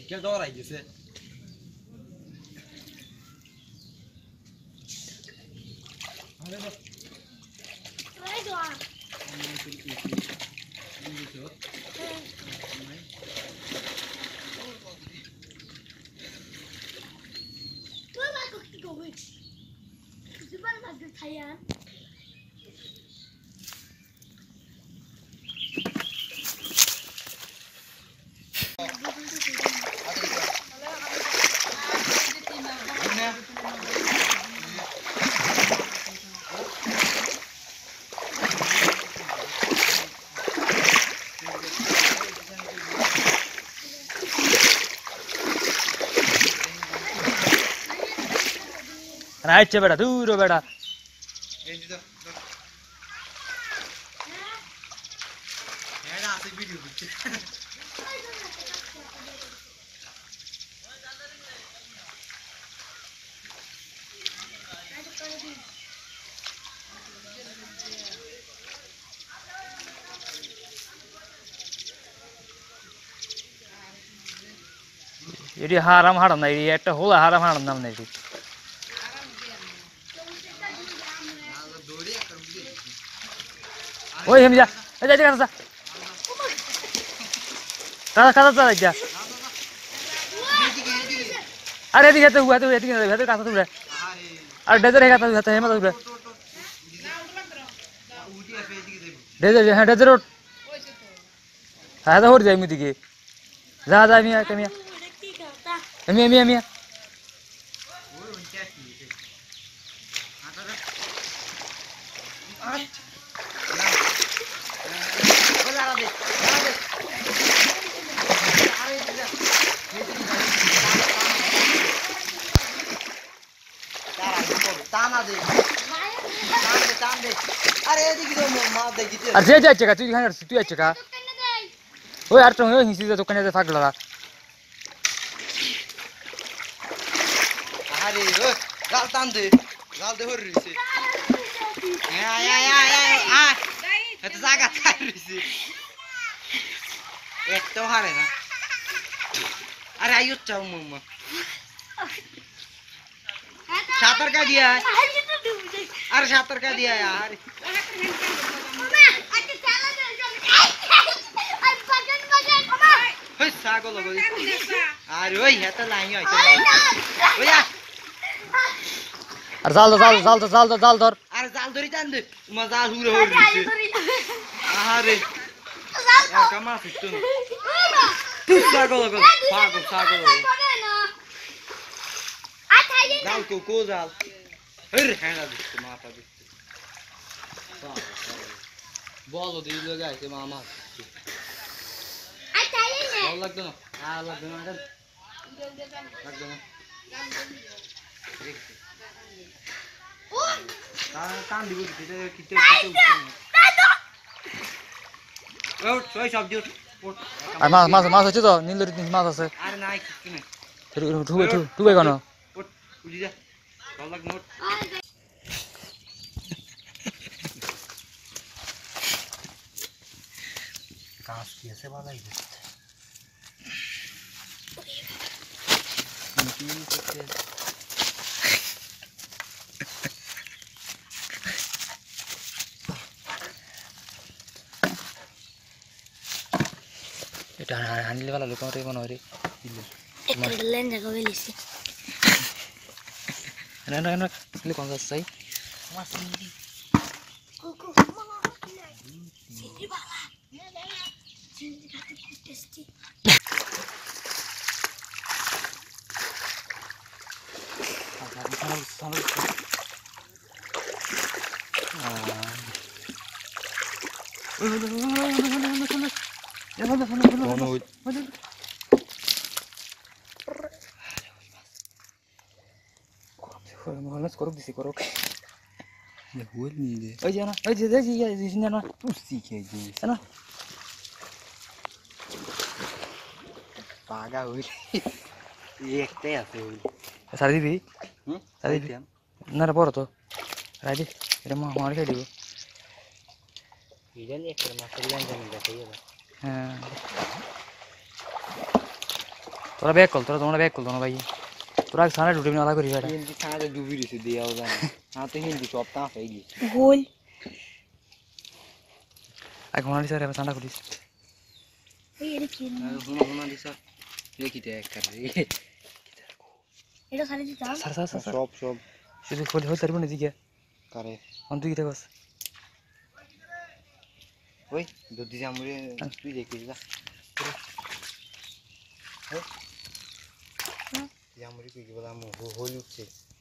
শিক্ষা দেওয়ার আই গেছে রাইট বেটা দূর বেটা ভিডিও করছে এটি হারাম হারাম না এটি একটা হলো হারাম হারাম নাম না এটি ওই হেমি যা এই যা যা কাদা কাদা চালাই যা আরে এদিকে তো হুয়া তো এদিকে ভেতর কাদা তুলে আর ডেজার হে কাদা ভেতর হেমা তুলে ডেজার হ্যাঁ ডেজার রোড হ্যাঁ তো হর যাই মুদিকে যা যা মিয়া কামিয়া মিয়া মিয়া মিয়া আর যে যাচ্ছে কা তুই এখানে তুই যাচ্ছে কা ওই আর তো ওই হিসি দোকানে থাক লাগা আরে ও গাল টান দে গাল দে হরিছে আয় আয় আয় আয় আয় এত জায়গা ছাড়িছে একটাও হারে না আরে আইও চাও মাম্মা সাঁতার কা দিয়া আরে সাঁতার কা দিয়া यार ওই ছাগল গো আরে ওই হেতা লাইন হইতো ওই আর জাল জাল ধর আরে জাল ধরি টান দে তোমার জাল হুরে হরিছে আরে কামা ফিটতো তুই ছাগল গো পাগল ছাগল জাল কো জাল হরে হ্যাঁ দিচ্ছে মাথা দিচ্ছে বলো দিল লাগাইছে মামা ভালো লাগতো না আর লাগতো না লাগতো না কান দিব কিতে কিতে ও ছয় সবজি আর মাছ আছে তো নীলদরি মাছ আছে আরে নাই কিছু নাই ঠুবে কেন বুঝি যা ভালো লাগ নোট কাজ কি আছে বালাই দিচ্ছে এটা হানিলে ভালো লোক আমার মনে হয় রে একটা লেন জায়গা বেলিছি না না না খালি কোন যাচ্ছে আমার সিঙ্গি কোকো মামা সিঙ্গি বাবা সিঙ্গি খাতে টেস্টি করুক দিছি করুক হুল নিলে ওই যে না ওই যে না তুই খেয়ে দিস না পাগা হই একটাই আছে হই সারি দিবি সারি দিবি দিতাম না রে বড় তো রাজি এটা আমার খেয়ে দিব ইজানি একটা মাছের লাইন জানি দেখে যাবে হ্যাঁ তোরা ব্যাক কল তোমরা ব্যাক কল ভাই তোরা সামনে ঢুকে না করি বেটা হিন্দি ছাড়া ডুবি দিছে দেয়াও জানে হ্যাঁ তো হিন্দি সব তা হয়ে গেছে গোল আর ঘোড়ালি স্যার এবার চাঁদা করিস এই এটা কি হুনা দিছ দেখিতে এক করে এটা খালি দিতাম স্যার সব সব শুধু ফল হল তারপর দিকে করে অন তুই কি বস ওই দুধি জামুরে তুই দেখিস যা জামুরি কই বলা হল উঠছে